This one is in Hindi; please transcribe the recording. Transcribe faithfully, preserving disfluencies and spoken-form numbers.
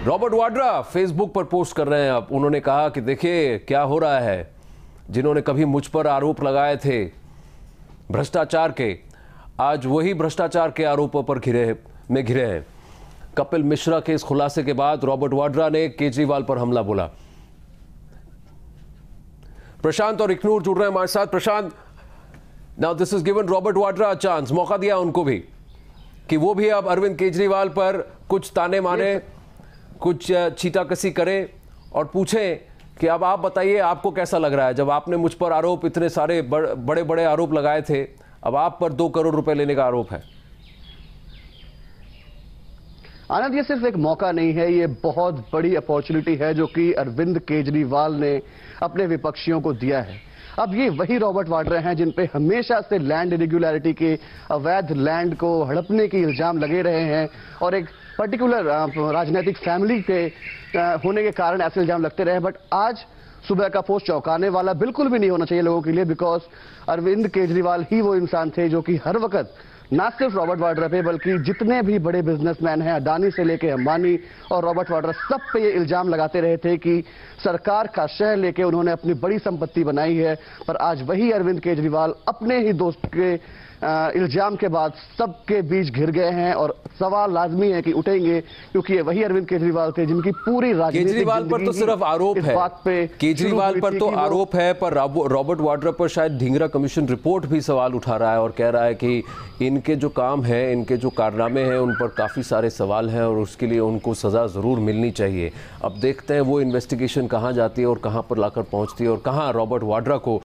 रॉबर्ट वाड्रा फेसबुक पर पोस्ट कर रहे हैं। अब उन्होंने कहा कि देखिए क्या हो रहा है, जिन्होंने कभी मुझ पर आरोप लगाए थे भ्रष्टाचार के, आज वही भ्रष्टाचार के आरोपों पर घिरे में घिरे हैं। कपिल मिश्रा के इस खुलासे के बाद रॉबर्ट वाड्रा ने केजरीवाल पर हमला बोला। प्रशांत और इक्नूर जुड़ रहे हैं हमारे साथ। Prashant, now this is given Robert Vadra chance, मौका दिया उनको भी कि वो भी अब अरविंद केजरीवाल पर कुछ ताने मारे, कुछ छीटाकसी करें और पूछें कि अब आप बताइए आपको कैसा लग रहा है, जब आपने मुझ पर आरोप, इतने सारे बड़े बड़े आरोप लगाए थे, अब आप पर दो करोड़ रुपए लेने का आरोप है। आनंद, ये सिर्फ एक मौका नहीं है, ये बहुत बड़ी अपॉर्चुनिटी है जो कि अरविंद केजरीवाल ने अपने विपक्षियों को दिया है। अब ये वही रॉबर्ट वाड्रा हैं जिन पे हमेशा से लैंड इरेगुलरिटी के, अवैध लैंड को हड़पने के इल्जाम लगे रहे हैं और एक पर्टिकुलर राजनीतिक फैमिली के होने के कारण ऐसे इल्जाम लगते रहे। बट आज सुबह का पोस्ट चौंकाने वाला बिल्कुल भी नहीं होना चाहिए लोगों के लिए, बिकॉज अरविंद केजरीवाल ही वो इंसान थे जो कि हर वक्त ना सिर्फ रॉबर्ट वाड्रा पे बल्कि जितने भी बड़े बिजनेसमैन हैं, अडानी से लेके अंबानी और रॉबर्ट वाड्रा, सब पे ये इल्जाम लगाते रहे थे कि सरकार का शहर लेके उन्होंने अपनी बड़ी संपत्ति बनाई है। पर आज वही अरविंद केजरीवाल अपने ही दोस्त के इल्जाम के बाद सबके बीच घिर गए हैं और सवाल लाजमी है कि उठेंगे, क्योंकि ये वही अरविंद केजरीवाल थे जिनकी पूरी राजनीतिक केजरीवाल पर तो सिर्फ आरोप है, बात पे केजरीवाल पर तो आरोप है, पर रॉबर्ट वाड्रा पर शायद ढींगरा कमीशन रिपोर्ट भी सवाल उठा रहा है और कह रहा है कि इनके जो काम है, इनके जो कारनामे हैं, उन पर काफ़ी सारे सवाल हैं और उसके लिए उनको सज़ा ज़रूर मिलनी चाहिए। अब देखते हैं वो इन्वेस्टिगेशन कहाँ जाती है और कहाँ पर लाकर पहुँचती है और कहाँ रॉबर्ट वाड्रा को